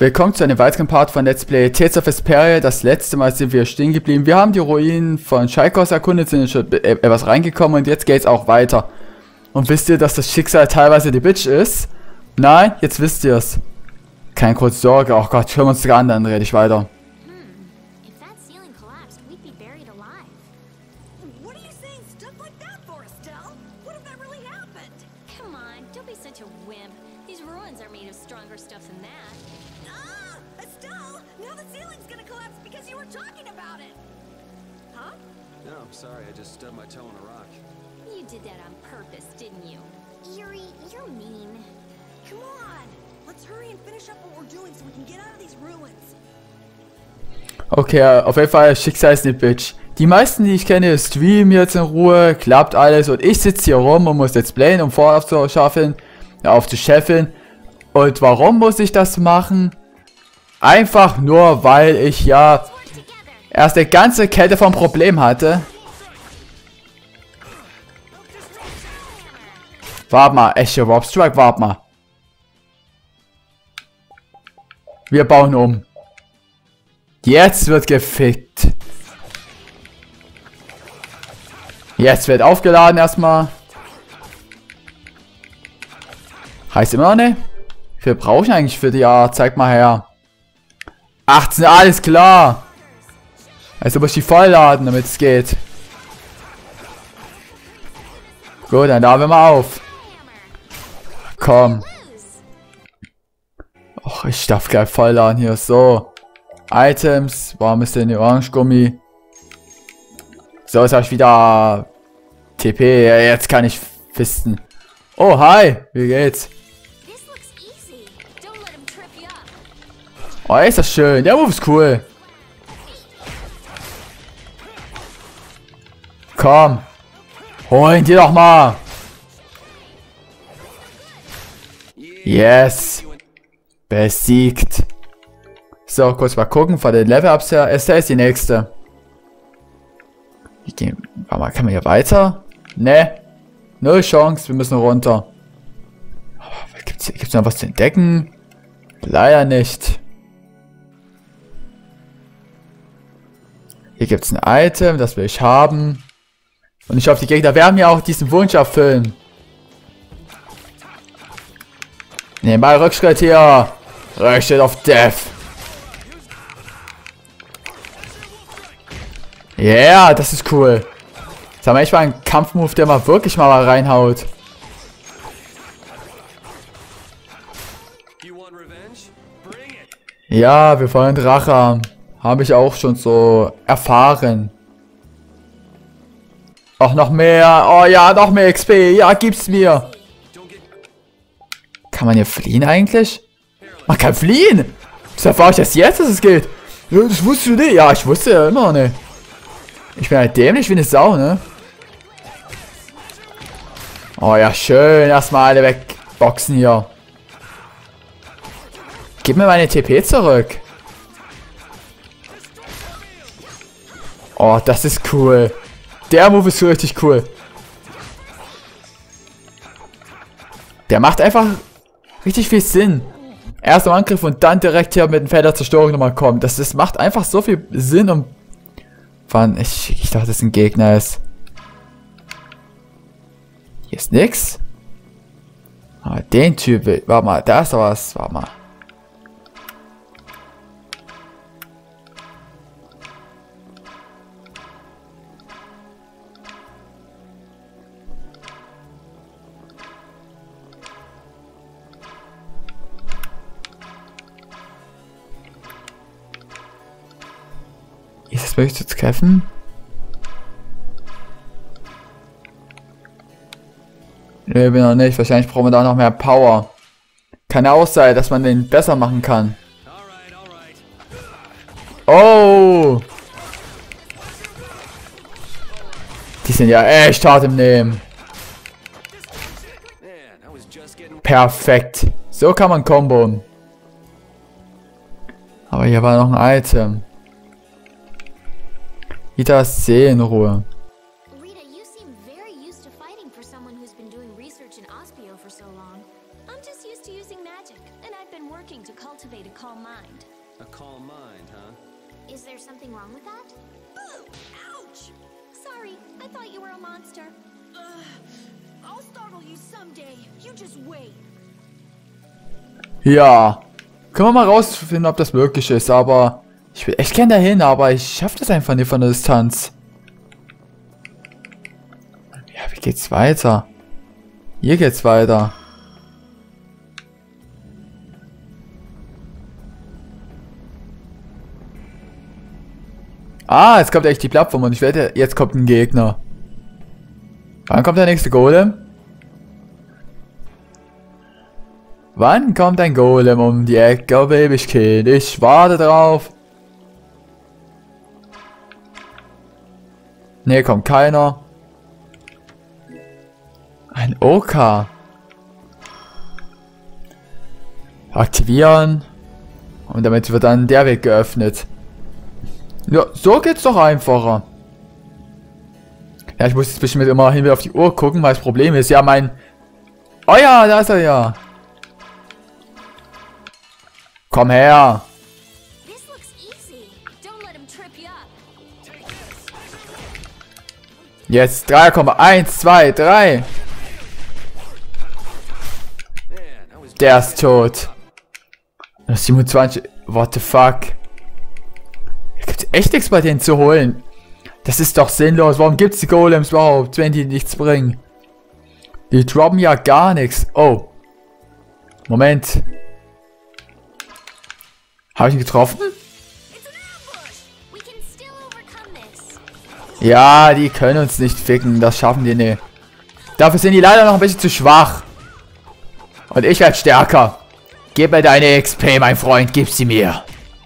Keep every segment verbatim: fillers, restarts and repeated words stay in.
Willkommen zu einem weiteren Part von Let's Play Tales of Vesperia. Das letzte Mal sind wir stehen geblieben. Wir haben die Ruinen von Chaikos erkundet, sind schon etwas reingekommen und jetzt geht's auch weiter. Und wisst ihr, dass das Schicksal teilweise die Bitch ist? Nein? Jetzt wisst ihr es. Keine große Sorge. Oh Gott, hören wir uns an, dann rede ich weiter. Sorry, I just stubbed my toe on a rock. You did that on purpose, didn't you? Yuri, you're mean. Come on! Let's hurry and finish up what we're doing so we can get out of these ruins. Okay, auf jeden Fall, Schicksal ist eine Bitch. Die meisten, die ich kenne, streamen jetzt in Ruhe, klappt alles und ich sitze hier rum und muss jetzt playen, um voraufzuschaffeln, aufzuscheffeln. Und warum muss ich das machen? Einfach nur, weil ich ja erst eine ganze Kette von Problemen hatte. Warte mal, echte Rob Strike, warte mal. Wir bauen um. Jetzt wird gefickt. Jetzt wird aufgeladen erstmal. Heißt immer noch nicht? Wie viel brauche ich eigentlich für die Art? Zeig mal her. achtzehn, alles klar. Also muss ich die vollladen, damit es geht. Gut, dann laden wir mal auf. Komm. Och, ich darf gleich vollladen hier. So. Items. Warum ist denn die Orangegummi? So, jetzt habe ich wieder T P. Ja, jetzt kann ich fisten. Oh, hi. Wie geht's? Oh, ist das schön. Der Move ist cool. Komm. Holen die doch mal. Yes. Besiegt. So, kurz mal gucken von den Level-Ups her. Ist da ist die nächste. Warte mal, kann man hier weiter? Ne. Null Chance. Wir müssen runter. Gibt's hier, gibt's noch was zu entdecken? Leider nicht. Hier gibt es ein Item, das will ich haben. Und ich hoffe, die Gegner werden mir auch diesen Wunsch erfüllen. Ne, mal Rückschritt hier. Rückschritt auf Death. Ja, yeah, das ist cool. Jetzt haben wir echt mal einen Kampfmove, der mal wirklich mal, mal reinhaut. Ja, wir wollen Drache haben. Habe ich auch schon so erfahren. Auch noch mehr. Oh ja, noch mehr X P. Ja, gib's mir. Kann man hier fliehen eigentlich? Man kann fliehen. Das erfahre ich erst jetzt, dass es geht. Ja, das wusstest du nicht. Ja, ich wusste ja immer nicht. Ich bin halt dämlich wie eine Sau, ne? Oh ja, schön. Erstmal alle wegboxen hier. Gib mir meine T P zurück. Oh, das ist cool. Der Move ist richtig cool. Der macht einfach richtig viel Sinn. Erst im Angriff und dann direkt hier mit dem Feld der Zerstörung nochmal kommen. Das, das macht einfach so viel Sinn. Und wann ich, ich dachte, das ein Gegner ist. Hier ist nix. Ah, den Typ will. Warte mal, da ist doch was. Warte mal. Ist es möglich zu treffen? Ne, bin noch nicht. Wahrscheinlich brauchen wir da noch mehr Power. Kann ja auch sein, dass man den besser machen kann. Oh! Die sind ja echt hart im Nehmen. Perfekt. So kann man comboen. Aber hier war noch ein Item. Wieder Seelenruhe. Rita, you seem very used to fighting for someone who's been doing research in Aspio for so long. I'm just used to using magic, and I've been working to cultivate a calm mind. A calm mind, huh? Is there something wrong with that? Ooh, ouch! Sorry, I thought you were a monster. Ugh, I'll startle you someday. You just wait. Ja. Können wir mal rausfinden, ob das möglich ist, aber ich will echt gerne dahin, aber ich schaffe das einfach nicht von der Distanz. Ja, wie geht's weiter? Hier geht's weiter. Ah, jetzt kommt echt die Plattform und ich wette, jetzt kommt ein Gegner. Wann kommt der nächste Golem? Wann kommt ein Golem um die Ecke, oh Babykind? Ich warte drauf. Ne, kommt keiner. Ein Oka. Aktivieren. Und damit wird dann der Weg geöffnet. Ja, so geht's doch einfacher. Ja, ich muss jetzt bestimmt immer hin wieder auf die Uhr gucken, weil das Problem ist ja mein... Oh ja, da ist er ja. Komm her. This looks easy. Don't let him trip you up. Jetzt drei Komma eins, zwei, drei. Der ist tot. siebenundzwanzig. What the fuck? Es gibt echt nichts bei denen zu holen. Das ist doch sinnlos. Warum gibt es die Golems überhaupt, wenn die nichts bringen? Die droppen ja gar nichts. Oh. Moment. Habe ich ihn getroffen? We can still overcome this. Ja, die können uns nicht ficken. Das schaffen die nicht. Dafür sind die leider noch ein bisschen zu schwach. Und ich werde stärker. Gib mir deine X P, mein Freund. Gib sie mir.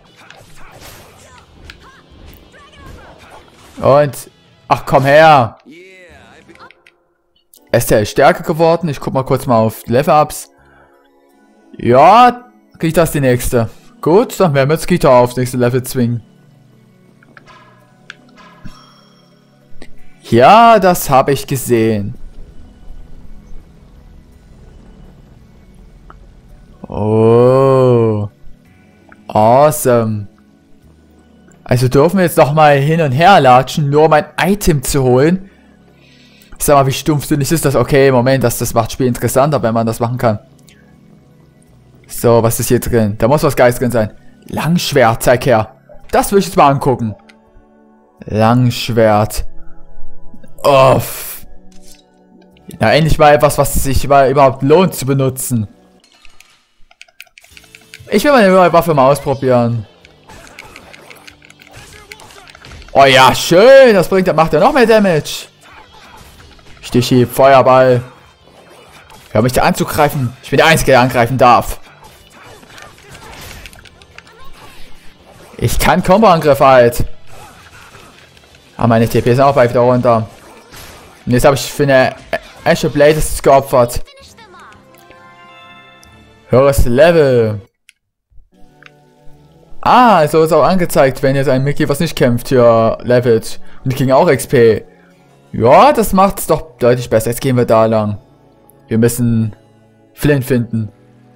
Und... Ach, komm her. Ist der stärker geworden? Ich guck mal kurz mal auf Level-Ups. Ja, krieg ich das die nächste. Gut, dann werden wir jetzt Kita aufs nächste Level zwingen. Ja, das habe ich gesehen. Oh. Awesome. Also dürfen wir jetzt noch mal hin und her latschen, nur um ein Item zu holen. Sag mal, wie stumpfsinnig ist das? Okay, Moment, das, das macht das Spiel interessanter, wenn man das machen kann. So, was ist hier drin? Da muss was Geiles drin sein. Langschwert, zeig her. Das will ich jetzt mal angucken. Langschwert. Uff. Na, endlich mal etwas, was sich mal überhaupt lohnt zu benutzen. Ich will mal eine neue Waffe mal ausprobieren. Oh ja, schön. Das bringt, macht ja noch mehr Damage. Stichi, Feuerball. Hör mich da anzugreifen. Ich bin der Einzige, der angreifen darf. Ich kann Combo-Angriff halt. Aber meine T P sind auch bald wieder runter. Und jetzt habe ich für eine Ashe Blade geopfert. Finish them off. Höheres Level. Ah, so ist auch angezeigt, wenn jetzt ein Mickey was nicht kämpft, hier levelt. Und die kriegen auch X P. Ja, das macht's doch deutlich besser. Jetzt gehen wir da lang. Wir müssen Flynn finden.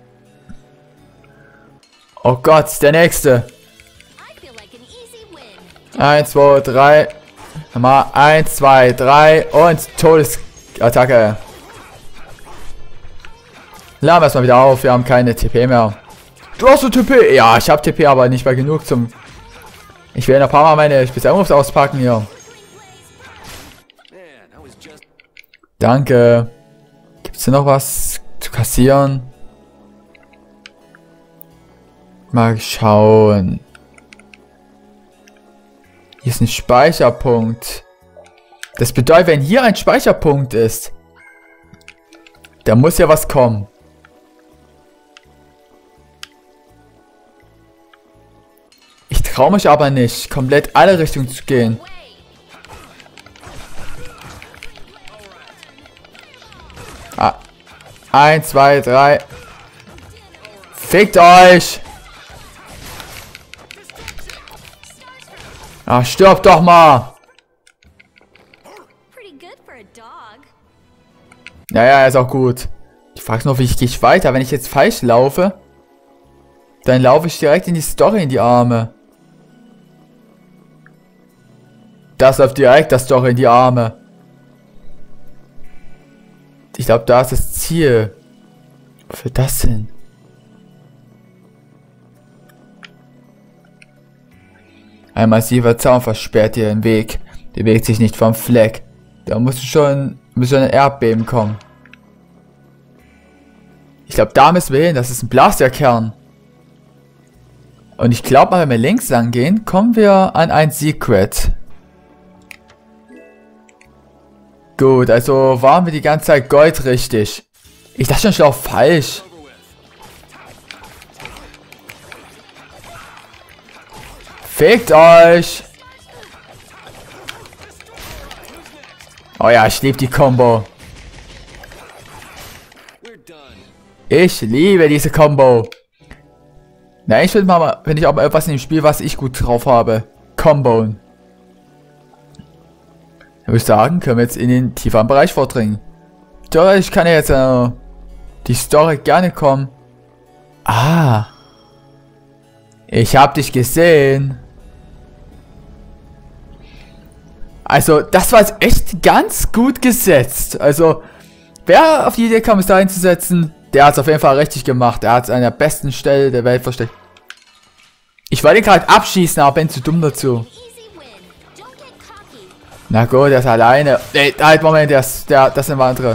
Oh Gott, der nächste. I feel like an easy win. eins, zwei, drei. Nochmal eins, zwei, drei und Todesattacke. Laden wir erstmal wieder auf. Wir haben keine T P mehr. Du hast so T P? Ja, ich habe T P, aber nicht mehr genug zum... Ich will noch ein paar Mal meine Spezialmoves auspacken hier. Danke. Gibt's hier noch was zu kassieren? Mal schauen. Hier ist ein Speicherpunkt. Das bedeutet, wenn hier ein Speicherpunkt ist, da muss ja was kommen. Ich traue mich aber nicht, komplett alle Richtungen zu gehen. Ah. Eins, zwei, drei. Fickt euch! Ah, stirb doch mal! Pretty good for a dog. Naja, ist auch gut. Ich frage nur, wie ich gehe ich weiter, wenn ich jetzt falsch laufe. Dann laufe ich direkt in die Story in die Arme. Das läuft direkt das Story in die Arme. Ich glaube, da ist das Ziel. Was wird das denn? Ein massiver Zaun versperrt dir den Weg. Bewegt sich nicht vom Fleck. Da musst du schon, muss schon ein Erdbeben kommen. Ich glaube, da müssen wir hin. Das ist ein Blasterkern. Und ich glaube, wenn wir links lang gehen, kommen wir an ein Secret. Gut, also waren wir die ganze Zeit Gold richtig. Ich dachte schon, ich laufe falsch. Fickt euch! Oh ja, ich liebe die Combo. Ich liebe diese Combo. Na, ich finde mal, wenn ich auch mal etwas in dem Spiel, was ich gut drauf habe. Comboen. Ich würde sagen, können wir jetzt in den tieferen Bereich vordringen. Ich kann ja jetzt äh, die Story gerne kommen. Ah. Ich hab dich gesehen. Also, das war jetzt echt ganz gut gesetzt. Also, wer auf die Idee kam, es da einzusetzen, der hat es auf jeden Fall richtig gemacht. Er hat es an der besten Stelle der Welt versteckt. Ich wollte gerade abschießen, aber bin zu dumm dazu. Na gut, der ist alleine. Ey, halt, Moment, der ist, der, das sind andere.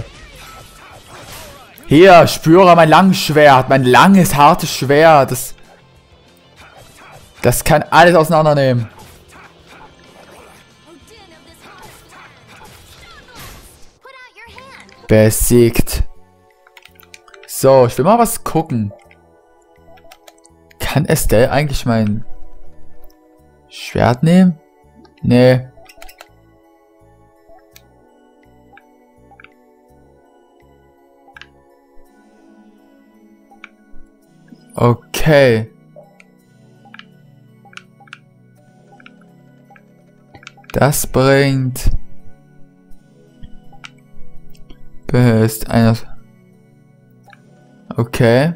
Hier, spüre mein langes Schwert. Mein langes, hartes Schwert. Das, das kann alles auseinandernehmen. Besiegt. So, ich will mal was gucken. Kann Estelle eigentlich mein Schwert nehmen? Nee. Okay. Das bringt... Ist einer. Okay.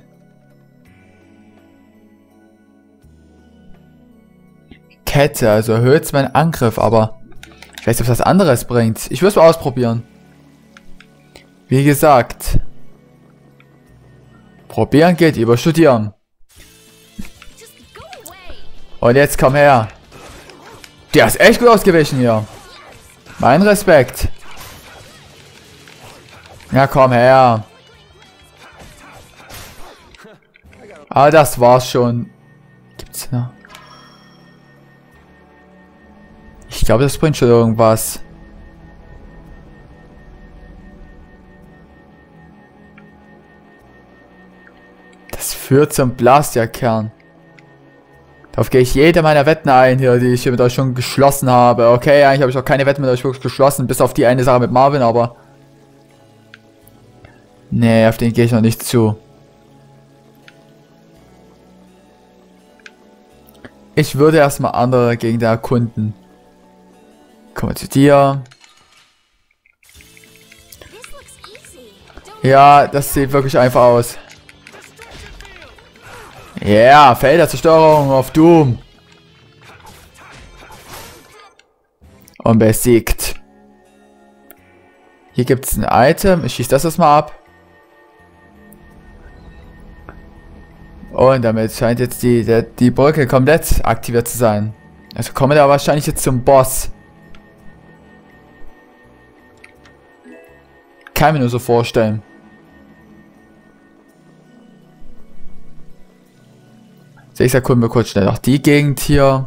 Kette, also erhöht meinen Angriff, aber ich weiß nicht, was das anderes bringt. Ich will es mal ausprobieren. Wie gesagt. Probieren geht über Studieren. Und jetzt komm her. Der ist echt gut ausgewichen hier. Mein Respekt. Ja, komm her. Ah, das war's schon. Gibt's noch? Ich glaube, das bringt schon irgendwas. Das führt zum Blasterkern. Darauf gehe ich jede meiner Wetten ein hier, die ich hier mit euch schon geschlossen habe. Okay, eigentlich habe ich auch keine Wetten mit euch wirklich geschlossen, bis auf die eine Sache mit Marvin, aber... Nee, auf den gehe ich noch nicht zu. Ich würde erstmal andere Gegner erkunden. Kommen wir zu dir. Ja, das sieht wirklich einfach aus. Ja, yeah, Felderzerstörung auf Doom. Und besiegt. Hier gibt es ein Item. Ich schieße das erstmal ab. Und damit scheint jetzt die, die, die Brücke komplett aktiviert zu sein. Also kommen wir da wahrscheinlich jetzt zum Boss. Kann mir nur so vorstellen. So, ich erkunden wir kurz schnell noch die Gegend hier.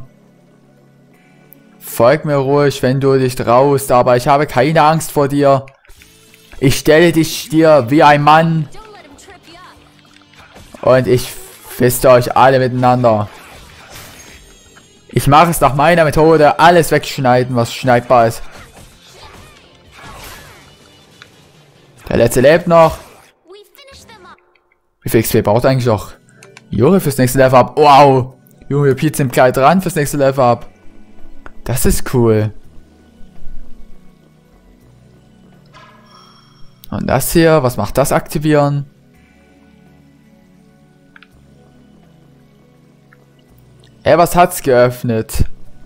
Folg mir ruhig, wenn du dich traust, aber ich habe keine Angst vor dir. Ich stelle dich dir wie ein Mann. Und ich fiste euch alle miteinander. Ich mache es nach meiner Methode. Alles wegschneiden, was schneidbar ist. Der letzte lebt noch. Wie viel X P braucht eigentlich noch Juri fürs nächste Level ab? Wow. Junge, Pete sind gleich dran fürs nächste Level ab. Das ist cool. Und das hier, was macht das aktivieren? Ey, was hat's geöffnet?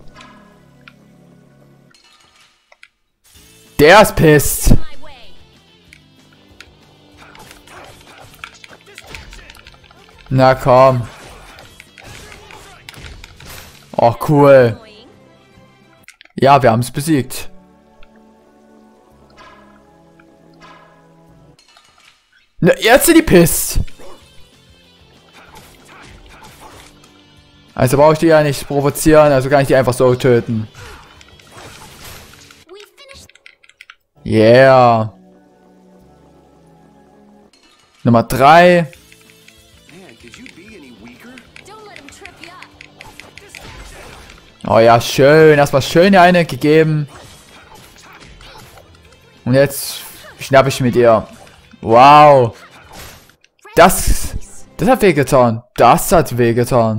Der ist pisst. My way. Na komm. Oh, cool. Annoying. Ja, wir haben es besiegt. Na, jetzt sind die pisst. Also brauche ich die ja nicht provozieren, also kann ich die einfach so töten. We finished. Yeah. Nummer drei. Man, could you be any weaker? Don't let him trip you up. Oh ja, schön. Erstmal schön hier eine gegeben. Und jetzt schnapp ich mit ihr. Wow. Das, das hat wehgetan. Das hat wehgetan.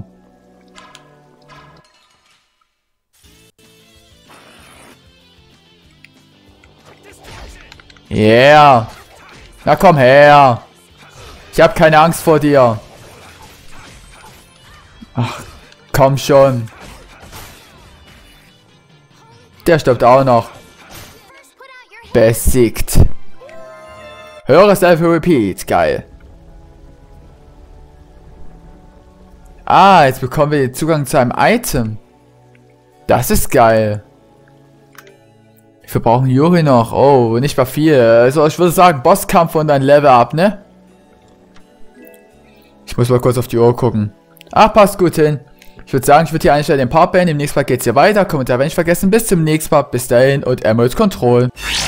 Yeah. Na komm her. Ich hab keine Angst vor dir. Ach, komm schon. Der stirbt auch noch. Besiegt. Höhere Selfie Repeat. Geil. Ah, jetzt bekommen wir den Zugang zu einem Item. Das ist geil. Wir brauchen Yuri noch. Oh, nicht mal viel. Also ich würde sagen, Bosskampf und ein Level up, ne? Ich muss mal kurz auf die Uhr gucken. Ach, passt gut hin. Ich würde sagen, ich würde hier einstellen den Part beenden. Im nächsten Mal geht's hier weiter. Kommentar, wenn nicht vergessen. Bis zum nächsten Mal. Bis dahin und Emerald Control.